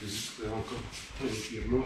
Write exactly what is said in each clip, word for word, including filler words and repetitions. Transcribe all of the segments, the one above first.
Je vais juste faire encore un étirement.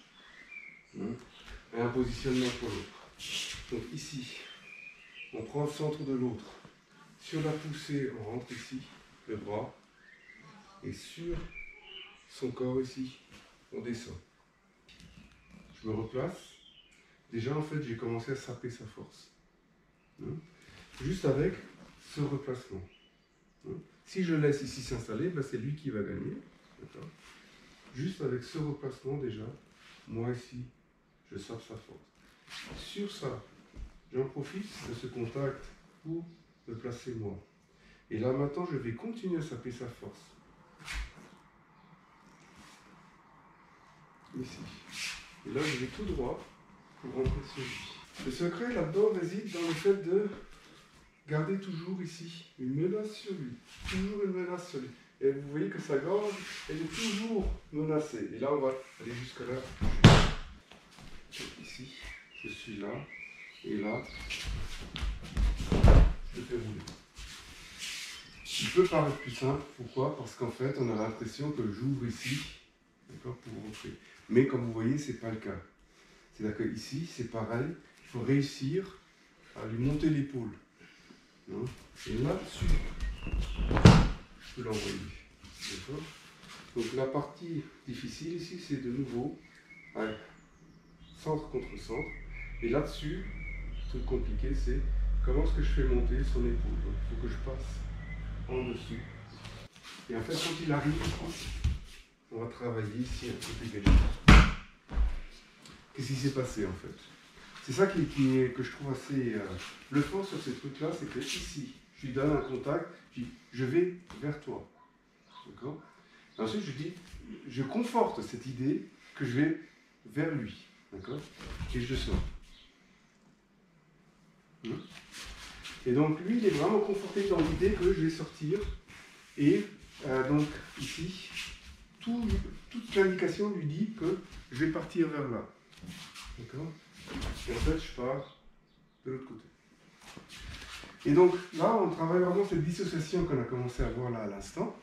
Et un positionnement pour l'autre. Donc ici, on prend le centre de l'autre. Sur la poussée, on rentre ici, le bras. Et sur son corps ici, on descend. Je me replace. Déjà, en fait, j'ai commencé à saper sa force. Juste avec ce replacement. Si je laisse ici s'installer, ben c'est lui qui va gagner. Juste avec ce replacement, déjà, moi ici, je sape sa force. Sur ça, j'en profite de ce contact pour me placer moi. Et là, maintenant, je vais continuer à saper sa force. Ici. Et là, je vais tout droit pour rentrer sur lui. Le secret là-dedans réside dans le fait de garder toujours ici une menace sur lui. Toujours une menace sur lui. Et vous voyez que sa gorge, elle est toujours menacée. Et là, on va aller jusque là. Ici, je suis là. Et là, je fais rouler. Il peut paraître plus simple. Pourquoi? Parce qu'en fait, on a l'impression que j'ouvre ici, d'accord, pour rentrer. Mais comme vous voyez, ce n'est pas le cas. C'est-à-dire qu'ici, c'est pareil. Il faut réussir à lui monter l'épaule. Et là-dessus, je peux l'envoyer. D'accord? Donc la partie difficile ici, c'est de nouveau ouais, centre contre centre. Et là-dessus, le truc compliqué, c'est comment est-ce que je fais monter son épaule. Donc il faut que je passe en dessus. Et en fait, quand il arrive, on va travailler ici un peu d'égalité. Qu'est-ce qui s'est passé en fait? C'est ça qui, qui est, que je trouve assez euh, bluffant sur ces trucs-là, c'est que ici, je lui donne un contact, je dis, je vais vers toi. D'accord? Ensuite, je dis, je conforte cette idée que je vais vers lui. D'accord? Et je sors. Et donc, lui, il est vraiment conforté dans l'idée que je vais sortir. Et euh, donc, ici, tout, toute l'indication lui dit que je vais partir vers là. D'accord? Et en fait, je pars de l'autre côté. Et donc, là, on travaille vraiment cette dissociation qu'on a commencé à voir là à l'instant.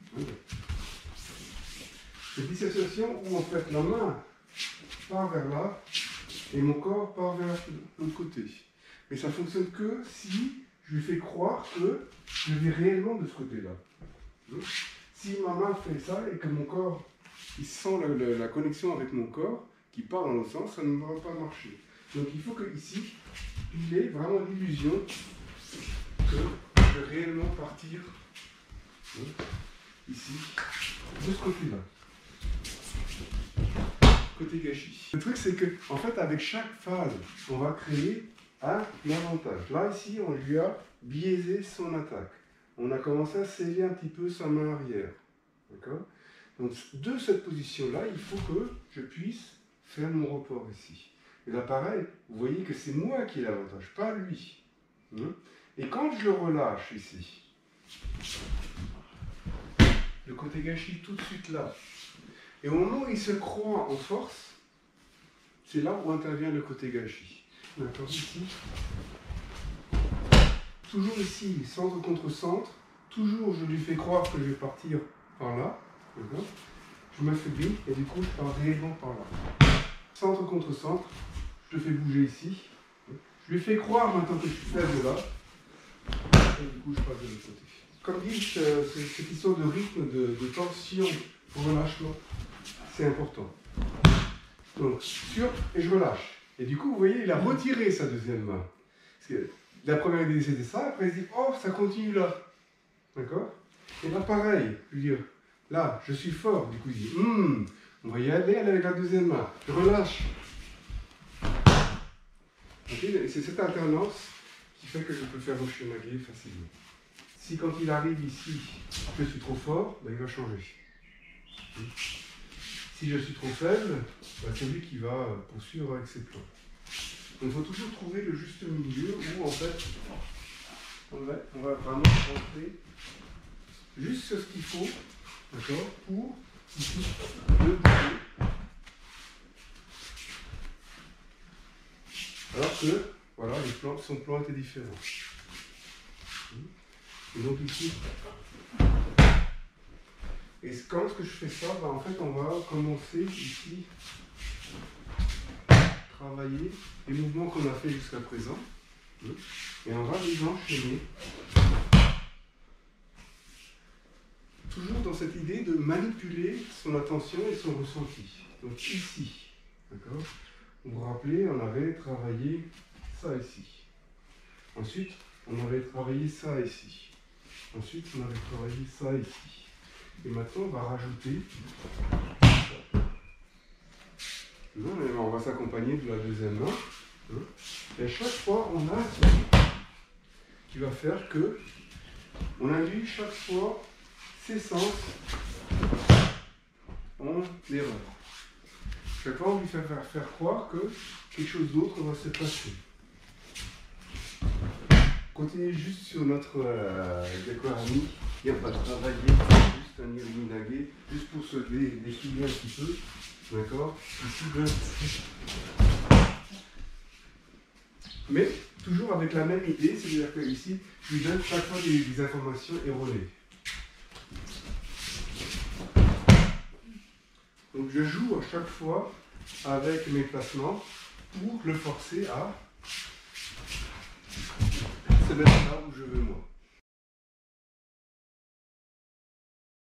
Cette dissociation où, en fait, la main part vers là et mon corps part vers l'autre côté. Mais ça ne fonctionne que si je lui fais croire que je vais réellement de ce côté-là. Si ma main fait ça et que mon corps, il sent la, la, la connexion avec mon corps, qui part dans l'autre sens, ça ne va pas marcher. Donc il faut que ici, il ait vraiment l'illusion que je vais réellement partir hein, ici, de ce côté-là. Côté gâchis. Le truc c'est que, en fait, avec chaque phase, on va créer un avantage. Là, ici, on lui a biaisé son attaque. On a commencé à sceller un petit peu sa main arrière. D'accord? Donc, de cette position-là, il faut que je puisse faire mon report ici. Et là, pareil, vous voyez que c'est moi qui ai l'avantage, pas lui. Et quand je le relâche ici, le côté gâchis tout de suite là, et au moment où il se croit en force, c'est là où intervient le côté gâchis. D'accord, ici. Toujours ici, centre contre centre. Toujours, je lui fais croire que je vais partir par là. D'accord. Je m'affaiblis et du coup, je pars réellement par là. Centre contre centre. Je te fais bouger ici. Je lui fais croire maintenant que je suis faible là. Et du coup, je passe de l'autre côté. Comme dit, cette histoire de rythme, de, de tension, relâchement, c'est important. Donc, sur, et je relâche. Et du coup, vous voyez, il a retiré sa deuxième main. Parce que la première idée, c'était ça. Après, il se dit, oh, ça continue là. D'accord? Et là, pareil. Je veux dire, là, je suis fort. Du coup, il dit, hum, on va y aller avec la deuxième main. Je relâche. Okay? Et c'est cette alternance qui fait que je peux faire rechenaguer facilement. Si quand il arrive ici, je suis trop fort, ben, il va changer. Si je suis trop faible, ben, c'est lui qui va poursuivre avec ses plans. Donc il faut toujours trouver le juste milieu où en fait on va, on va vraiment rentrer juste ce qu'il faut, d'accord, pour ici le bouger. Alors que voilà, les plans, son plan était différent. Et donc ici. Et quand ce que je fais ça, bah, en fait on va commencer ici, travailler les mouvements qu'on a fait jusqu'à présent, et on va les enchaîner. Toujours dans cette idée de manipuler son attention et son ressenti. Donc ici, d'accord? Vous vous rappelez, on avait travaillé ça ici. Ensuite, on avait travaillé ça ici. Ensuite, on avait travaillé ça ici. Et maintenant, on va rajouter ça. Non, mais on va s'accompagner de la deuxième main. Hein. Et à chaque fois, on a ce qui va faire que on induit chaque fois ses sens en erreur. Chaque fois, on lui fait faire, faire croire que quelque chose d'autre va se passer. Continuez juste sur notre euh, décor ami. Il n'y a pas de travailler, juste un irminagé, juste pour se défiler un petit peu. D'accord? Ici, ben, mais toujours avec la même idée, c'est-à-dire que ici, je lui donne chaque fois des, des informations erronées. Donc je joue à chaque fois avec mes placements pour le forcer à se mettre là où je veux moi.